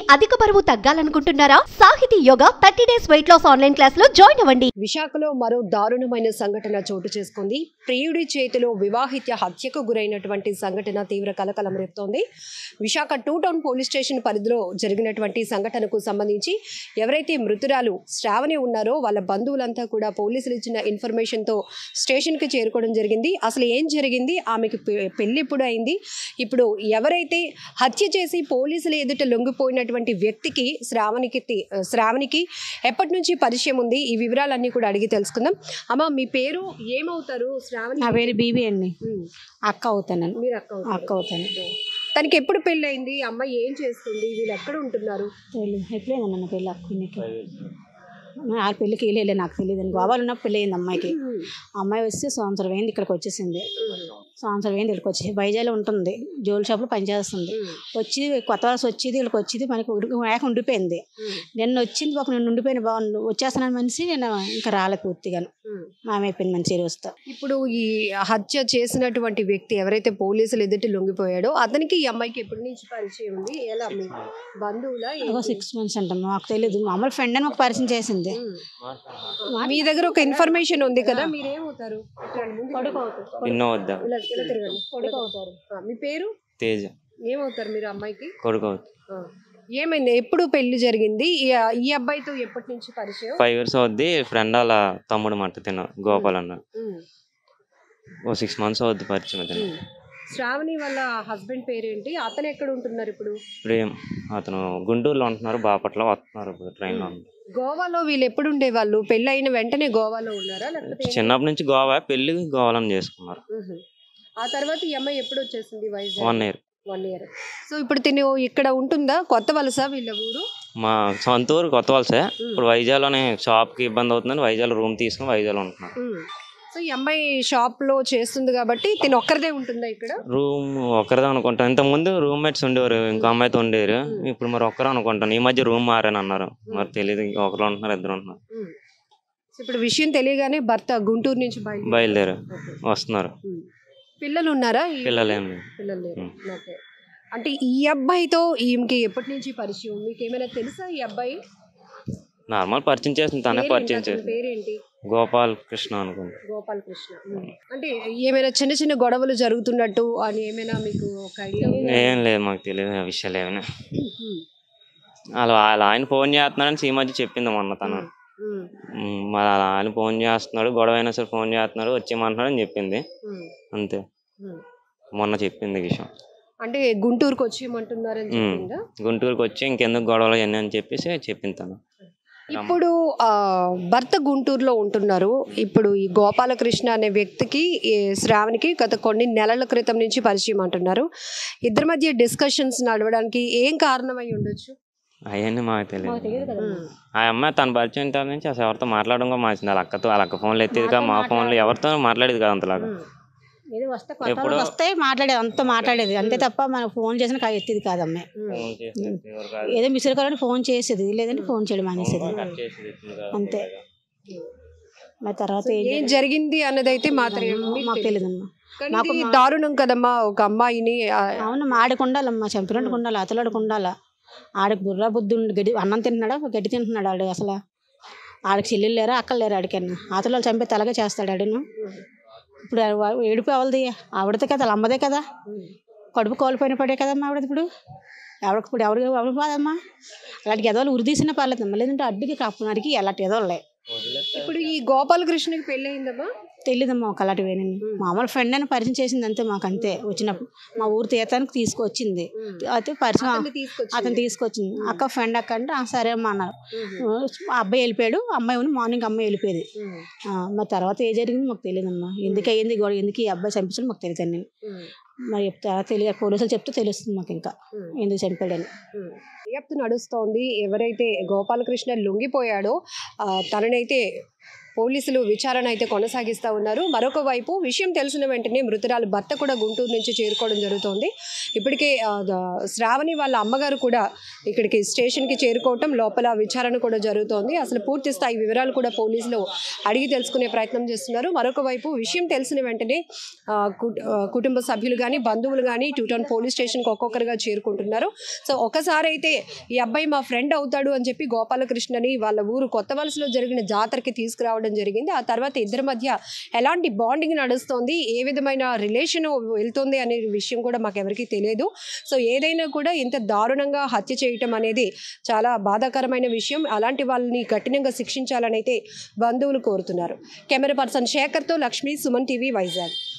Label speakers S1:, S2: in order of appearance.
S1: అధిక బరువు తగ్గాలనుకుంటున్నారా? Sahithi yoga 30 days weight loss online class లో జాయిన్ అవ్వండి.
S2: విశాఖలో మరో దారుణమైన సంఘటన చోటు చేసుకుంది. ప్రియుడి చేతిలో వివాహిత హత్యకు గురైనటువంటి సంఘటన తీవ్ర కలకలం రేపుతోంది. విశాఖ 2 టౌన్ పోలీస్ స్టేషన్ పరిధిలో జరిగినటువంటి సంఘటనకు సంబంధించి ఎవరైతే మృతురాలు శ్రావణి ఉన్నారో వాళ్ళ బంధువులంతా కూడా పోలీసులు ఇచ్చిన ఇన్ఫర్మేషన్తో స్టేషన్కి చేరుకోవడం జరిగింది. అసలు ఏం జరిగింది, ఆమెకు పెళ్లి ఇప్పుడు అయింది, ఇప్పుడు ఎవరైతే హత్య చేసి పోలీసులు ఎదుట లొంగిపోయినటువంటి వ్యక్తికి శ్రావణికి ఎప్పటి నుంచి పరిచయం ఉంది, ఈ వివరాలన్నీ కూడా అడిగి తెలుసుకుందాం. అమ్మ, మీ పేరు ఏమవుతారు? శ్రావణి.
S3: నా పేరు బీబీ అండి. అక్క అవుతాను.
S2: మీరు
S3: అక్క అవుతాను.
S2: తనకి ఎప్పుడు పెళ్ళి అయింది? అమ్మాయి ఏం చేస్తుంది? వీళ్ళు ఎక్కడ ఉంటున్నారు?
S3: ఎప్పుడైంది నన్ను పెళ్ళి అక్కకి? ఆ పెళ్ళికి వెళ్ళే నాకు తెలియదు. గోవాలో ఉన్నప్పుడు పెళ్ళి అయింది అమ్మాయికి. అమ్మాయి వచ్చి సంవత్సరం అయింది, ఇక్కడికి వచ్చేసింది. సంవత్సరం అయింది, ఇక్కడికి వచ్చి వైజాగ్లో ఉంటుంది, జ్యువెల్ షాప్లో పనిచేస్తుంది. వచ్చి కొత్త వలస వచ్చేది, వీళ్ళకి వచ్చేది, మనకి మేక ఉండిపోయింది. నిన్న వచ్చింది, ఒక నేను ఉండిపోయిన బాగుంది, వచ్చేస్తున్నాను మనిషి, నేను ఇంకా రాలేదు పూర్తిగాను. మామైపోయింది మనిషి వస్తా.
S2: ఇప్పుడు ఈ హత్య చేసినటువంటి వ్యక్తి ఎవరైతే పోలీసులు ఎదుటి లొంగిపోయాడో అతనికి ఈ అమ్మాయికి ఎప్పటి నుంచి పరిచయం ఉంది? ఎలా మీ బంధువులా?
S3: 6 months అంటాం, మాకు తెలియదు. మామూలు ఫ్రెండ్ అని మాకు పరిచయం చేసింది.
S2: మీ దగ్గర ఒక ఇన్ఫర్మేషన్ ఉంది కదా, మీరేమవుతారు? కొడుకు అవుతారు. మీ పేరు?
S4: తేజ.
S2: ఏమవుతారు మీరు అమ్మాయికి?
S4: కొడుకు అవుతారు.
S2: ఏమైంది, ఎప్పుడు పెళ్లి జరిగింది? ఈ అబ్బాయితో ఎప్పటి నుంచి పరిచయం?
S4: 5 years అవుద్ది. ఫ్రెండ్ అలా తమ్ముడు మాట తిన్న గోపాల్ అన్న. 6 months అవుద్ది పరిచయం.
S2: శ్రావణి వాళ్ళ హస్బెండ్ పేరేంటి? అతను ఎక్కడ ఉంటున్నారు ఇప్పుడు?
S4: ప్రేమ్. అతను గుంటూరులో ఉంటున్నారు, బాపట్ల వస్తున్నారు ఇప్పుడు ట్రైన్లో.
S2: గోవాలో వీళ్ళు ఎప్పుడు ఉండేవాళ్ళు? పెళ్లి అయిన వెంటనే గోవాలో ఉన్నారా?
S4: చిన్నప్పటి నుంచి గోవా, పెళ్లి గోవాలను చేసుకున్నారు.
S2: ఆ తర్వాత ఈ అమ్మాయి ఎప్పుడు వచ్చేసింది వైజాగ్?
S4: 1 year.
S2: 1 year. సో ఇప్పుడు తిని ఇక్కడ ఉంటుందా? కొత్త వలస వీళ్ళ ఊరు?
S4: మా సొంత ఊరు కొత్త వలసే. ఇప్పుడు వైజాగ్లోనే షాప్కి ఇబ్బంది అవుతుందని వైజాగ్లో రూమ్ తీసుకుని వైజాగ్లో ఉంటున్నారు.
S2: సో ఈ అమ్మాయి షాప్ లో చేస్తుంది కాబట్టి తిని ఒక్కరిదే ఉంటుందా ఇక్కడ?
S4: రూమ్ ఒక్కరిదే అనుకుంటాను. ఇంతకుముందు రూమ్మేట్స్ ఉండేవారు, ఇంకో అమ్మాయితో ఉండేవారు. ఇప్పుడు మరి ఒక్కరు అనుకుంటాను. ఈ మధ్య రూమ్ మారని అన్నారు, మరి తెలియదు. ఇంకా ఒకరు ఉంటున్నారు, 2 ఉంటున్నారు.
S2: ఇప్పుడు విషయం తెలియగానే భర్త గుంటూరు నుంచి
S4: బయలుదేరు వస్తున్నారు.
S2: పిల్లలు ఉన్నారా?
S4: పిల్లలు ఏం లేదు.
S2: పిల్లలు లేరు. ఓకే. అంటే ఈ అబ్బాయితో ఈమెకి ఎప్పటి నుంచి పరిచయం? మీకు ఏమైనా తెలుసా ఈ అబ్బాయి?
S4: నార్మల్ పరిచయం చేసింది, తనే పరిచయం చేసింది.
S2: పేరేంటి?
S4: గోపాల్ కృష్ణ అనుకుంది.
S2: గోపాల్ కృష్ణ. అంటే ఏమైనా చిన్న చిన్న గొడవలు జరుగుతున్నట్టు అని ఏమైనా మీకు ఒక ఐడియా?
S4: ఏం లేదు, మాకు తెలియదు ఆ విషయాలు ఏమైనా. వాళ్ళ ఆయన ఫోన్ చేస్తున్నాడని ఈ మధ్య చెప్పింది మొన్న తను. మరి ఆయన ఫోన్ చేస్తున్నాడు, గొడవ అయినా సరే ఫోన్ చేస్తున్నాడు, వచ్చేయమంటున్నాడు అని చెప్పింది. అంతే, మొన్న చెప్పింది విషయం.
S2: అంటే గుంటూరుకు వచ్చేయమంటున్నారని చెప్పిందా?
S4: గుంటూరుకు వచ్చి ఇంకెందుకు గొడవలు అవన్నీ అని చెప్పేసి చెప్పింది తను.
S2: ఇప్పుడు భర్త గుంటూరులో ఉంటున్నారు. ఇప్పుడు ఈ గోపాలకృష్ణ అనే వ్యక్తికి శ్రావణికి గత కొన్ని నెలల క్రితం నుంచి పరిచయం అంటున్నారు. ఇద్దరి మధ్య డిస్కషన్స్ నడవడానికి ఏం కారణమై ఉండొచ్చు?
S4: అవన్నీ మాకు తెలియదు. ఆ అమ్మాయి తన పరిచయం నుంచి అసలు ఎవరితో మాట్లాడడం కూడా మార్చింది. వాళ్ళ అక్క ఫోన్లు ఎత్తేది, మా ఫోన్లో ఎవరితో మాట్లాడేది కాదు అంతలాగా.
S3: ఏదో వస్తే మాట్లాడేది, అంతా మాట్లాడేది అంతే తప్ప మనం ఫోన్ చేసిన ఎత్తేది కాదు అమ్మాయి. ఏదో మిస్డ్ కాల్ ఫోన్ చేసేది, లేదంటే ఫోన్ చేయడం అనేసేది అంతే. మరి తర్వాత
S2: ఏం జరిగింది అన్నది అయితే మాత్రం
S3: మాకు తెలియదమ్మా.
S2: నాకు దారుణం కదమ్మా, ఒక అమ్మాయిని.
S3: అవును, ఆడికి ఉండాలమ్మా, చంపినట్టుకు ఉండాలి, అతలాడికి ఉండాలా. ఆడికి బుర్ర బుద్ధి ఉండి గడ్డి అన్నం తింటున్నాడా, గడ్డి తింటున్నాడు ఆడు. అసలు ఆడికి చెల్లెలు లేరా, అక్కలు లేరా ఆడికన్నా. అతలు చంపే తలగా చేస్తాడు ఆడును. ఇప్పుడు ఏడుపు అవలది ఆవిడదే కదా, వాళ్ళ అమ్మదే కదా, కడుపు కోల్పోయిన పడే కదమ్మా ఆవిడది. ఇప్పుడు ఎవరికి కాదమ్మా. అలాంటి ఎదవాళ్ళు ఉరిదీసినా పర్లేదమ్మా, లేదంటే అడ్డుకి కాపునారికి అలాంటి ఎదవలే.
S2: ఇప్పుడు ఈ గోపాలకృష్ణకి పెళ్ళి అయిందమ్మా?
S3: తెలియదమ్మా, ఒక అలాంటి వేనండి. మామూలు ఫ్రెండ్ అని పరిచయం చేసింది అంతే. మాకు అంతే, వచ్చినప్పుడు మా ఊరు తీర్థానికి తీసుకొచ్చింది. అయితే పరిచయం అతను తీసుకొచ్చింది. అక్క ఫ్రెండ్ అక్క అంటే సరే అమ్మా అన్నారు. అబ్బాయి వెళ్ళిపోయాడు, అమ్మాయి మార్నింగ్ అమ్మాయి వెళ్ళిపోయేది. మరి తర్వాత ఏం జరిగింది మాకు తెలియదమ్మా. ఎందుకు అయ్యింది గొడవ, ఎందుకు ఈ అబ్బాయి చంపించడం మాకు తెలియదు. నేను మరి తెలియదు, పోలీసులు చెప్తే తెలుస్తుంది మాకు ఇంకా ఎందుకు చంపాడని.
S2: దర్యాప్తు నడుస్తోంది. ఎవరైతే గోపాలకృష్ణ లొంగిపోయాడో తననైతే పోలీసులు విచారణ అయితే కొనసాగిస్తూ ఉన్నారు. మరొక వైపు విషయం తెలిసిన వెంటనే మృతురాలు భర్త కూడా గుంటూరు నుంచి చేరుకోవడం జరుగుతోంది. ఇప్పటికే శ్రావణి వాళ్ళ అమ్మగారు కూడా ఇక్కడికి స్టేషన్కి చేరుకోవటం, లోపల విచారణ కూడా జరుగుతోంది. అసలు పూర్తి స్థాయి వివరాలు కూడా పోలీసులు అడిగి తెలుసుకునే ప్రయత్నం చేస్తున్నారు. మరొక వైపు విషయం తెలిసిన వెంటనే కుటుంబ సభ్యులు కానీ బంధువులు కానీ 2 టౌన్ పోలీస్ స్టేషన్కి ఒక్కొక్కరుగా చేరుకుంటున్నారు. సో ఒకసారి అయితే ఈ అబ్బాయి మా ఫ్రెండ్ అవుతాడు అని చెప్పి గోపాలకృష్ణని వాళ్ళ ఊరు కొత్త వలసలో జరిగిన జాతరకి తీసుకురావడం జరిగింది. ఆ తర్వాత ఇద్దరి మధ్య ఎలాంటి బాండింగ్ నడుస్తోంది, ఏ విధమైన రిలేషన్ వెళ్తుంది అనే విషయం కూడా మాకు ఎవరికీ తెలియదు. సో ఏదైనా కూడా ఇంత దారుణంగా హత్య చేయటం అనేది చాలా బాధాకరమైన విషయం. అలాంటి వాళ్ళని కఠినంగా శిక్షించాలని అయితే బంధువులు కోరుతున్నారు. కెమెరా పర్సన్ శేఖర్తో లక్ష్మి, సుమన్ టీవీ, వైజాగ్.